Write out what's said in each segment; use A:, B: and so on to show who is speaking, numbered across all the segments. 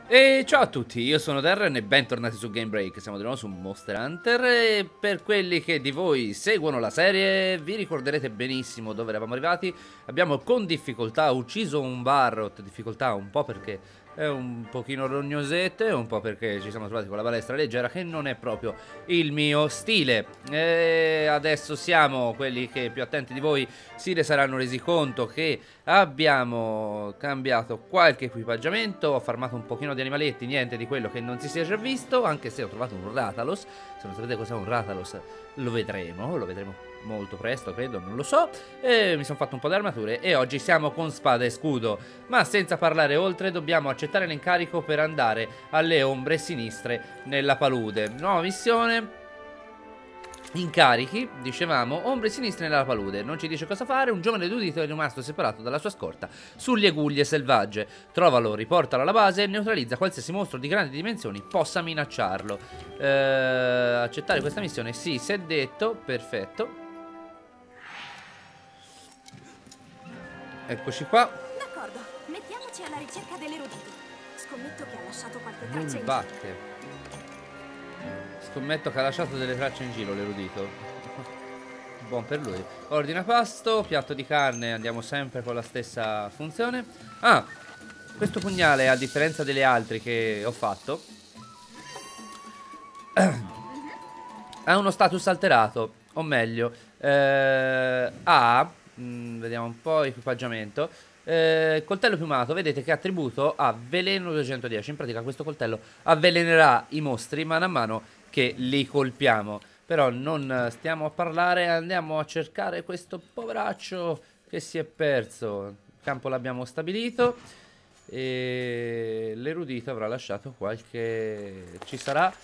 A: E ciao a tutti, io sono Darren e bentornati su Game Break. Siamo di nuovo su Monster Hunter e per quelli che di voi seguono la serie vi ricorderete benissimo dove eravamo arrivati. Abbiamo con difficoltà ucciso un Barrot, difficoltà un po' perché è un pochino rognosetto e un po' perché ci siamo trovati con la balestra leggera che non è proprio il mio stile. E adesso siamo, quelli che più attenti di voi si ne saranno resi conto che abbiamo cambiato qualche equipaggiamento, ho farmato un pochino di animaletti, niente di quello che non si sia già visto, anche se ho trovato un Rathalos. Se non sapete cos'è un Rathalos lo vedremo molto presto, credo, non lo so. E mi sono fatto un po' di armature e oggi siamo con spada e scudo. Ma senza parlare oltre, dobbiamo accettare l'incarico per andare alle ombre sinistre nella palude. Nuova missione. Incarichi, dicevamo, ombre sinistre nella palude. Non ci dice cosa fare. Un giovane erudito è rimasto separato dalla sua scorta sulle guglie selvagge. Trovalo, riportalo alla base e neutralizza qualsiasi mostro di grandi dimensioni possa minacciarlo. Accettare questa missione? Sì, si è detto. Perfetto. Eccoci qua.
B: D'accordo, mettiamoci alla ricerca dell'erudito. Scommetto che ha lasciato qualche traccia in giro.
A: Nullbacche. Scommetto che ha lasciato delle tracce in giro l'erudito. Buon per lui. Ordina pasto, piatto di carne, andiamo sempre con la stessa funzione. Ah, questo pugnale, a differenza delle altre che ho fatto, ha uno status alterato. O meglio, vediamo un po' equipaggiamento. Coltello piumato, vedete che attributo ha veleno 210. In pratica questo coltello avvelenerà i mostri mano a mano che li colpiamo. Però non stiamo a parlare, andiamo a cercare questo poveraccio che si è perso. Il campo l'abbiamo stabilito e l'erudito avrà lasciato qualche... Ci sarà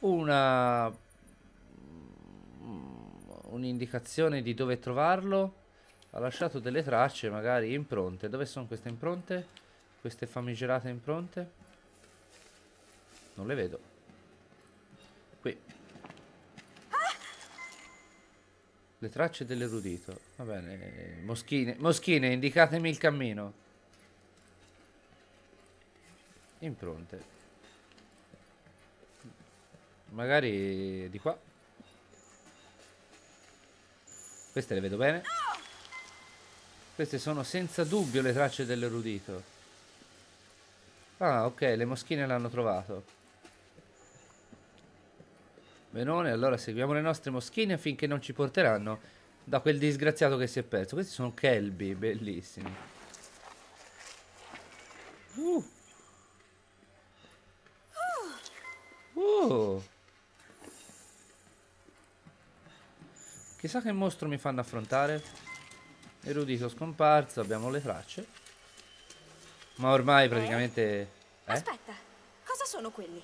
A: un'indicazione di dove trovarlo. Ha lasciato delle tracce, magari impronte. Dove sono queste impronte? Queste famigerate impronte? Non le vedo. Qui. Le tracce dell'erudito. Va bene. Moschine. Moschine, indicatemi il cammino. Impronte. Magari di qua. Queste le vedo bene. Queste sono senza dubbio le tracce dell'erudito. Ah, ok, le moschine l'hanno trovato. Benone, allora seguiamo le nostre moschine finché non ci porteranno da quel disgraziato che si è perso. Questi sono Kelby, bellissimi. Chissà che mostro mi fanno affrontare. Erudito scomparso, abbiamo le tracce. Ma ormai praticamente...
B: Aspetta, cosa sono quelli?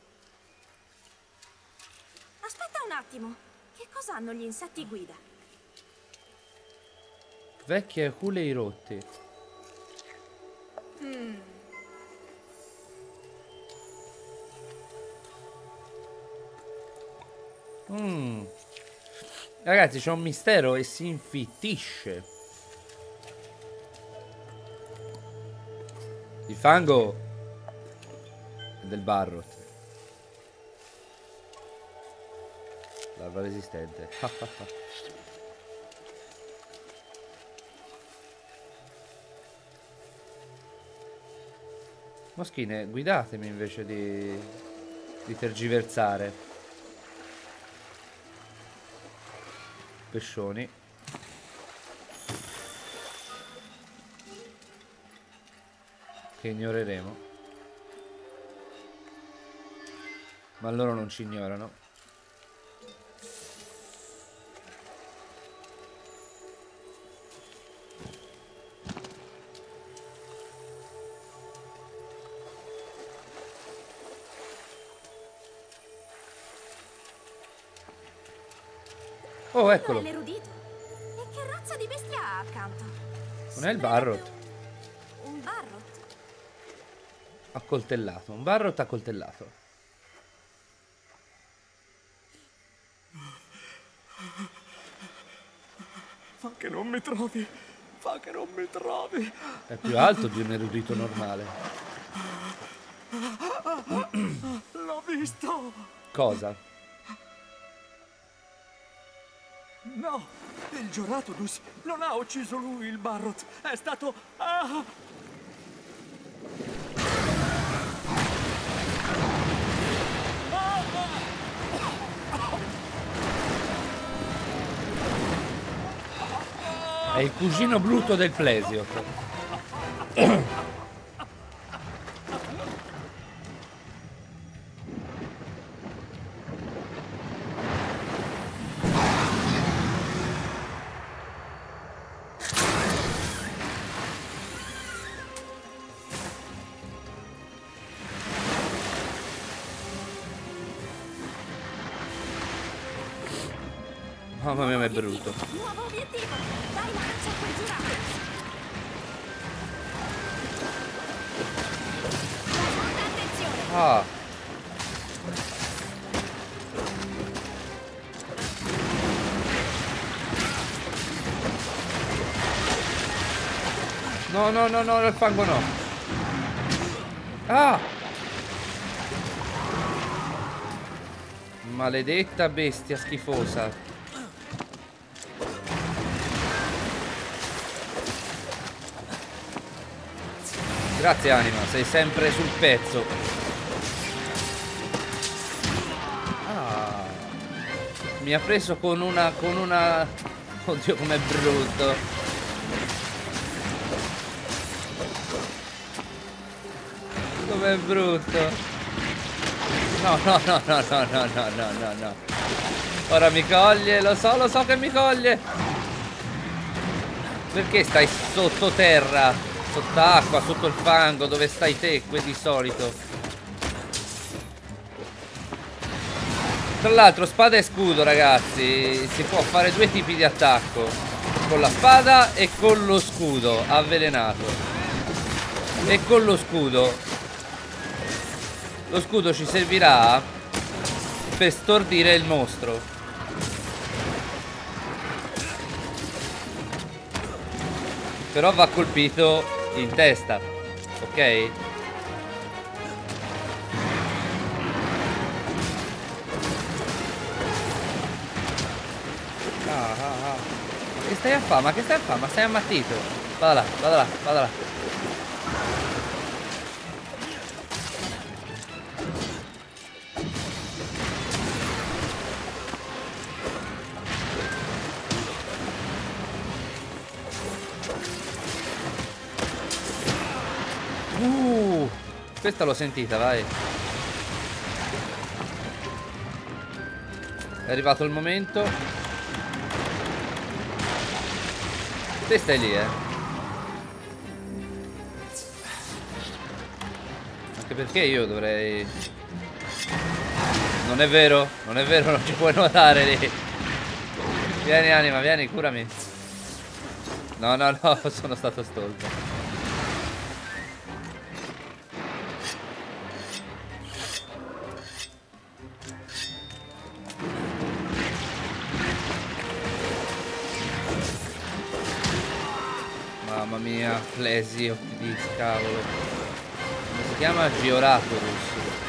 B: Aspetta un attimo, che cosa hanno gli insetti guida?
A: Vecchie aculei rotti. Ragazzi, c'è un mistero e si infittisce. Il fango è del Barrot. Larva resistente. Moschine, guidatemi invece di tergiversare. Pescioni. Che ignoreremo. Ma loro non ci ignorano. Oh, eccolo.
B: Non è l'erudito. E che razza di bestia ha accanto?
A: Non è il Barrot.
B: Un Barrot?
A: Accoltellato. Un Barrot accoltellato.
C: Fa che non mi trovi. Fa che non mi trovi.
A: È più alto di un erudito normale. Cosa?
C: No, il Gioratodus non ha ucciso lui, il Barrot. È stato... Ah!
A: È il cugino brutto del Plesiot. Mamma mia, ma è brutto.
B: Nuovo obiettivo! Dai la caccia a quel giurato! Molta attenzione!
A: Ah. No, no, no, no, il fango no. Ah. Maledetta bestia schifosa. Grazie anima, sei sempre sul pezzo. Ah. Mi ha preso con una... Oddio com'è brutto. Com'è brutto. No, no, no, no, no, no, no, no, no, no. Ora mi coglie, lo so che mi coglie. Perché stai sottoterra? Sott'acqua, sotto il fango, dove stai te, qui di solito. Tra l'altro spada e scudo, ragazzi. Si può fare due tipi di attacco. Con la spada e con lo scudo avvelenato. E con lo scudo. Lo scudo ci servirà per stordire il mostro. Però va colpito in testa, ok? Ma che stai a fare? Ma che stai a fare? Ma stai ammattito? Vada là, vada là, vada là. Questa l'ho sentita, vai. È arrivato il momento. Te stai lì, Anche perché io dovrei... Non è vero, non è vero, non ci puoi nuotare lì. Vieni anima, vieni, curami. No, no, no, sono stato stolto. Mamma mia, Plesio di cavolo. Come si chiama? Gioratodus.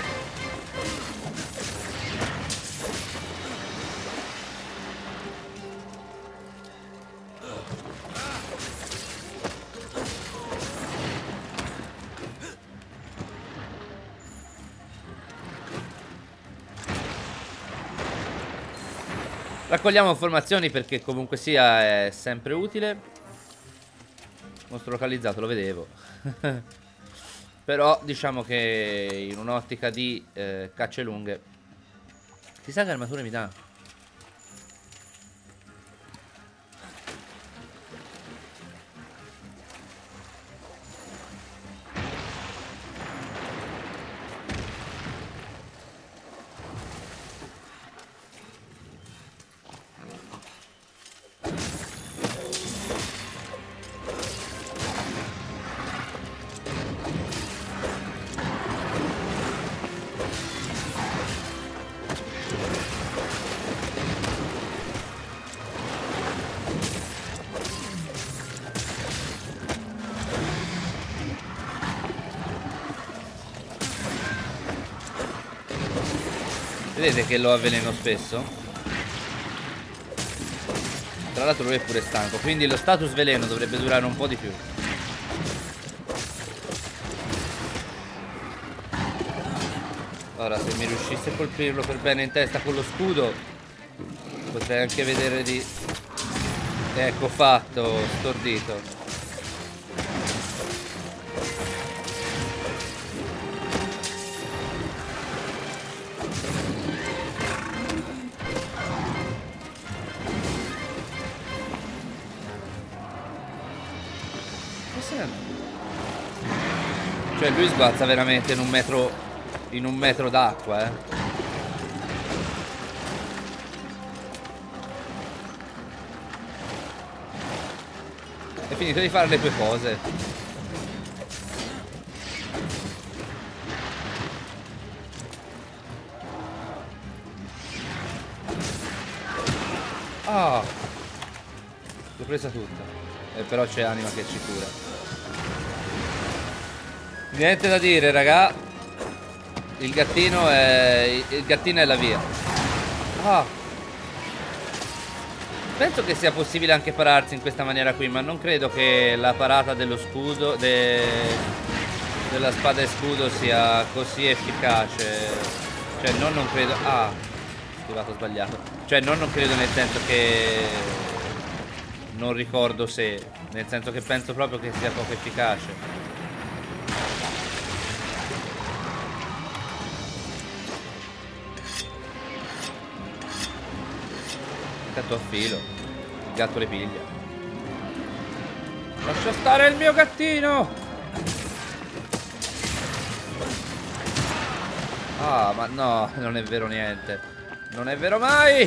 A: Raccogliamo informazioni perché comunque sia è sempre utile. Mostro localizzato, lo vedevo. Però diciamo che in un'ottica di cacce lunghe. Chissà che armature mi dà. Vedete che lo avveleno spesso? Tra l'altro lui è pure stanco, quindi lo status veleno dovrebbe durare un po' di più. Ora se mi riuscissi a colpirlo per bene in testa con lo scudo, potrei anche vedere di... Ecco fatto, stordito. Cioè lui sguazza veramente in un metro d'acqua, eh. Hai finito di fare le tue cose. Ah, l'ho presa tutta. Però c'è Anima che ci cura. Niente da dire, raga. Il gattino è la via. Ah. Penso che sia possibile anche pararsi in questa maniera qui, ma non credo che la parata dello scudo della spada e scudo sia così efficace. Cioè non credo. Ah, schivato sbagliato. Cioè non credo, nel senso che non ricordo se, nel senso che penso proprio che sia poco efficace. Gatto a filo. Il gatto le piglia. Lascia stare il mio gattino. Ah, ma no, non è vero niente. Non è vero mai.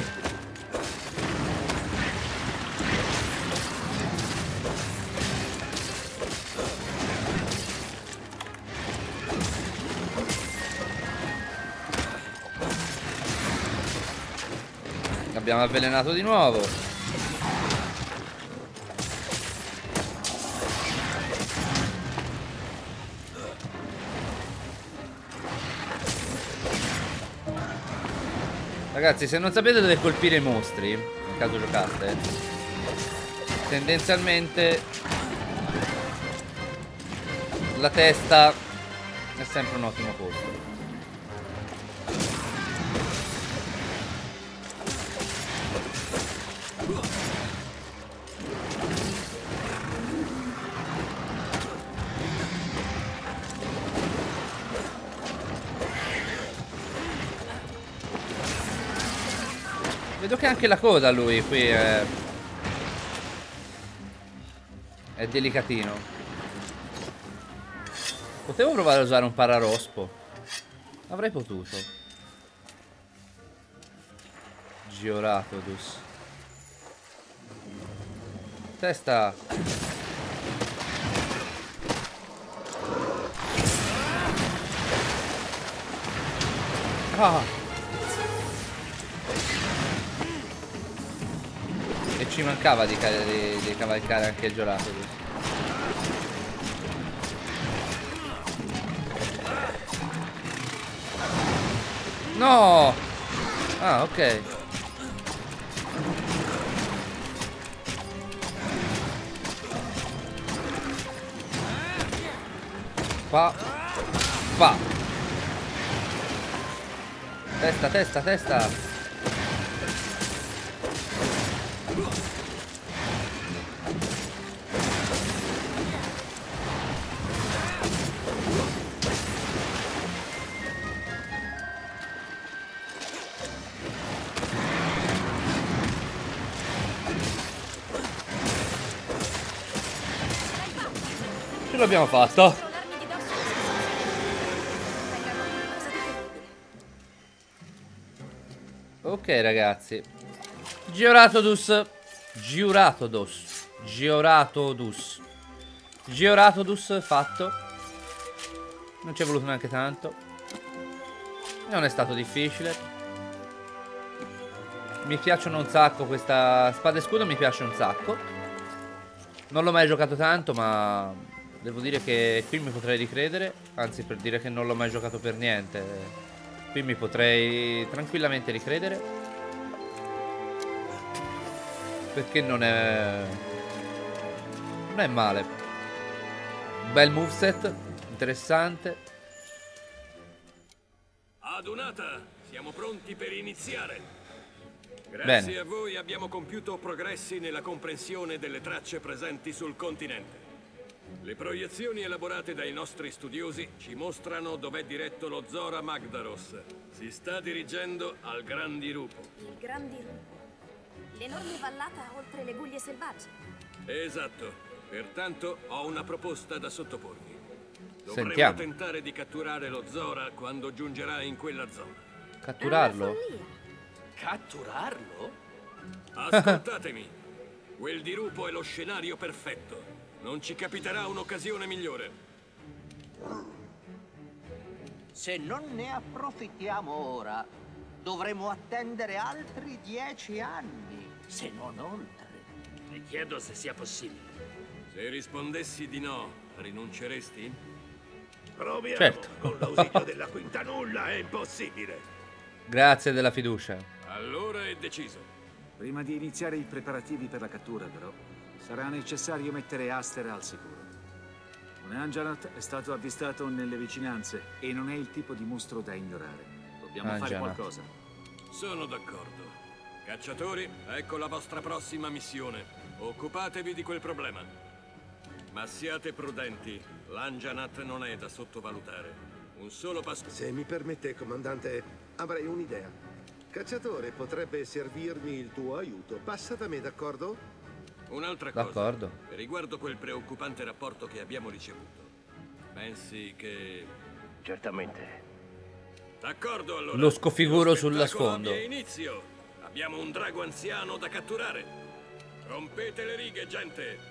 A: Abbiamo avvelenato di nuovo. Ragazzi, se non sapete dove colpire i mostri, nel caso giocaste, tendenzialmente la testa è sempre un ottimo posto. Vedo che anche la coda lui qui è delicatino. Potevo provare a usare un pararospo. Avrei potuto. Gioratodus. Testa. Ah. E ci mancava di cavalcare anche il Gioratodus. No! Ah, ok. Qua. Qua. Testa, testa, testa. Ce l'abbiamo fatto. Ok ragazzi, Gioratodus fatto. Non ci è voluto neanche tanto. Non è stato difficile. Mi piacciono un sacco questa spada e scudo, mi piace un sacco. Non l'ho mai giocato tanto, ma devo dire che qui mi potrei ricredere. Anzi, per dire che non l'ho mai giocato per niente, Qui mi potrei tranquillamente ricredere. Perché non è male. Bel moveset, interessante.
D: Adunata, siamo pronti per iniziare. Grazie
A: Bene.
D: a voi abbiamo compiuto progressi nella comprensione delle tracce presenti sul continente. Le proiezioni elaborate dai nostri studiosi ci mostrano dov'è diretto lo Zora Magdaros. Si sta dirigendo al Gran Dirupo.
B: Il Gran Dirupo. L'enorme vallata oltre le guglie selvagge.
D: Esatto. Pertanto ho una proposta da sottoporvi. Dovremmo
A: Sentiamo.
D: tentare di catturare lo Zora quando giungerà in quella zona.
A: Catturarlo?
B: È una follia.
C: Catturarlo?
D: Ascoltatemi. Quel dirupo è lo scenario perfetto. Non ci capiterà un'occasione migliore.
E: Se non ne approfittiamo ora, dovremo attendere altri 10 anni, se non oltre.
F: Mi chiedo se sia possibile.
D: Se rispondessi di no, rinunceresti?
F: Proviamo.
A: Certo.
F: Con l'ausilio della quinta nulla è impossibile.
A: Grazie della fiducia.
D: Allora è deciso.
G: Prima di iniziare i preparativi per la cattura, però, sarà necessario mettere Aster al sicuro. Un Anjanat è stato avvistato nelle vicinanze e non è il tipo di mostro da ignorare. Dobbiamo fare
A: Anjanat.
G: qualcosa.
D: Sono d'accordo. Cacciatori, ecco la vostra prossima missione. Occupatevi di quel problema. Ma siate prudenti. L'Anjanat non è da sottovalutare. Un solo passo...
F: Se mi permette, comandante, avrei un'idea. Cacciatore, potrebbe servirmi il tuo aiuto. Passa da me, d'accordo?
D: Un'altra cosa.
A: D'accordo.
D: Riguardo quel preoccupante rapporto che abbiamo ricevuto. Pensi che...
F: Certamente.
D: D'accordo, allora.
A: Lo sconfiguro
D: Lo
A: sulla
D: spettacolo
A: sfondo.
D: abbia inizio. Abbiamo un drago anziano da catturare. Rompete le righe, gente.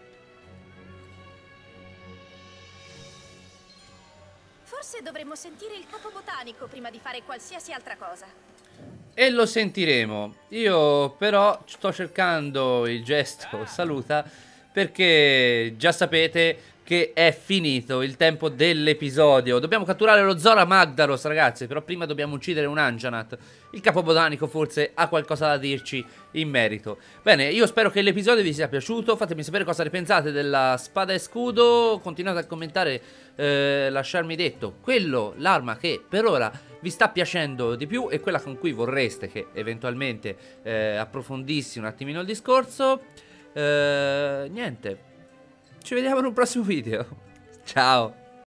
B: Forse dovremmo sentire il capo botanico prima di fare qualsiasi altra cosa.
A: E lo sentiremo. Io però sto cercando il gesto saluta, perché già sapete che è finito il tempo dell'episodio. Dobbiamo catturare lo Zora Magdaros, ragazzi, però prima dobbiamo uccidere un Anjanat. Il capo botanico forse ha qualcosa da dirci in merito. Bene, io spero che l'episodio vi sia piaciuto. Fatemi sapere cosa ne pensate della spada e scudo. Continuate a commentare, lasciarmi detto l'arma che per ora vi sta piacendo di più e quella con cui vorreste che eventualmente approfondissi un attimino il discorso. Niente, ci vediamo in un prossimo video. Ciao.